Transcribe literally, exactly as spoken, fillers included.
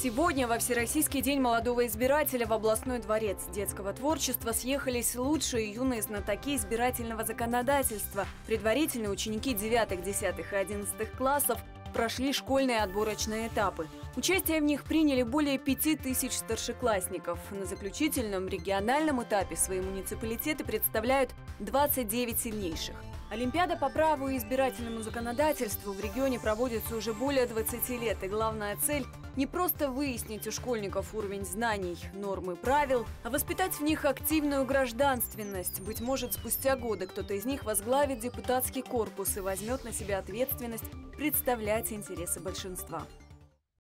Сегодня во Всероссийский день молодого избирателя в областной дворец детского творчества съехались лучшие юные знатоки избирательного законодательства. Предварительно ученики девятых, десятых и одиннадцатых классов прошли школьные отборочные этапы. Участие в них приняли более пяти тысяч старшеклассников. На заключительном региональном этапе свои муниципалитеты представляют двадцать девять сильнейших. Олимпиада по праву и избирательному законодательству в регионе проводится уже более двадцати лет, и главная цель – не просто выяснить у школьников уровень знаний, нормы правил, а воспитать в них активную гражданственность. Быть может, спустя годы кто-то из них возглавит депутатский корпус и возьмет на себя ответственность представлять интересы большинства.